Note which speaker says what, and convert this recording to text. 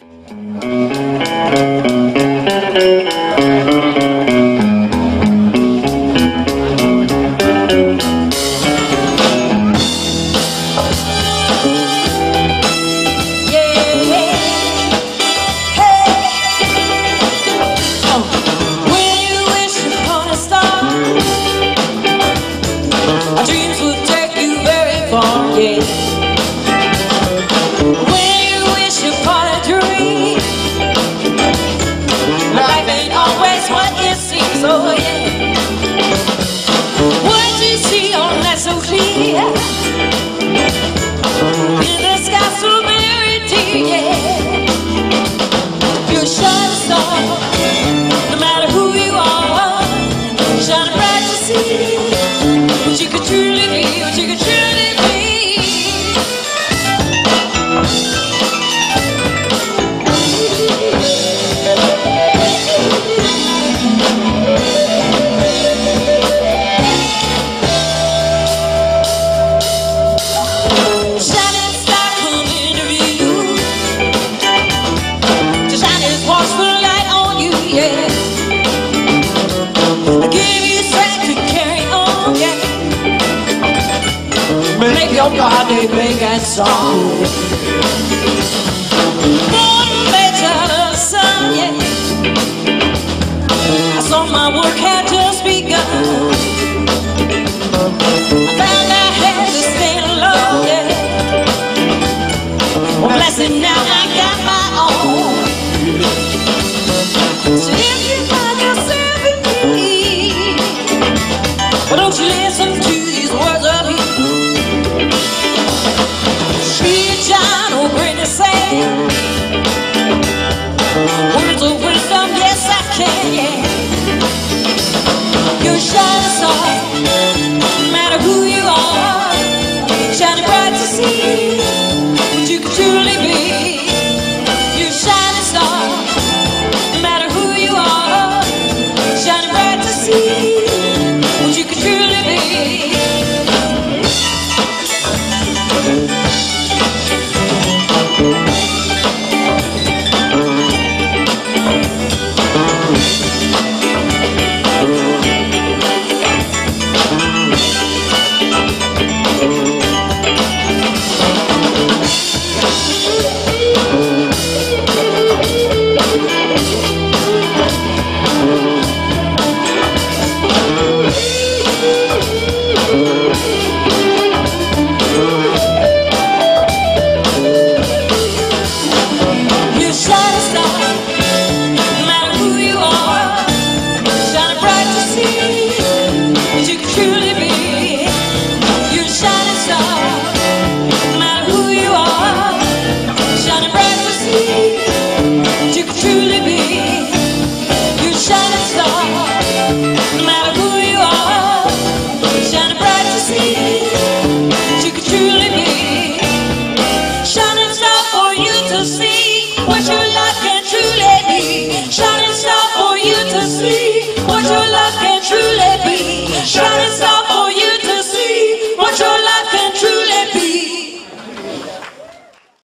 Speaker 1: God, they make that song. Motivates out of the sun, yeah. I saw my work had just begun. I found I had to stay alone, yeah. Well, bless it, now I got my own. So if you find yourself in need, well, don't you listen to these words of his. Sweet John O'Brien say,